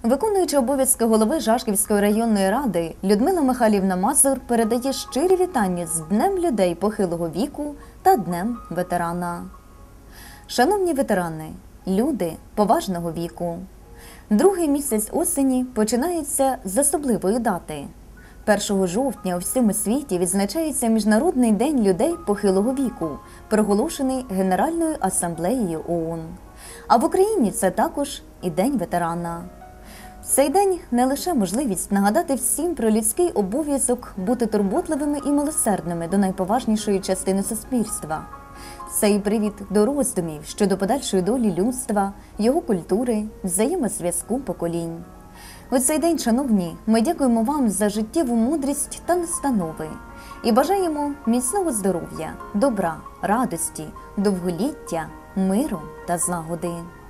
Виконуючи обов'язки голови Жашківської районної ради, Людмила Михайлівна Мазур передає щирі вітання з Днем людей похилого віку та Днем ветерана. Шановні ветерани, люди поважного віку, другий місяць осені починається з особливої дати. 1 жовтня у всьому світі відзначається Міжнародний день людей похилого віку, проголошений Генеральною асамблеєю ООН. А в Україні це також і День ветерана. Цей день не лише можливість нагадати всім про людський обов'язок бути турботливими і милосердними до найповажнішої частини суспільства. Це і привід до роздумів щодо подальшої долі людства, його культури, взаємозв'язку поколінь. У цей день, шановні, ми дякуємо вам за життєву мудрість та настанови і бажаємо міцного здоров'я, добра, радості, довголіття, миру та злагоди.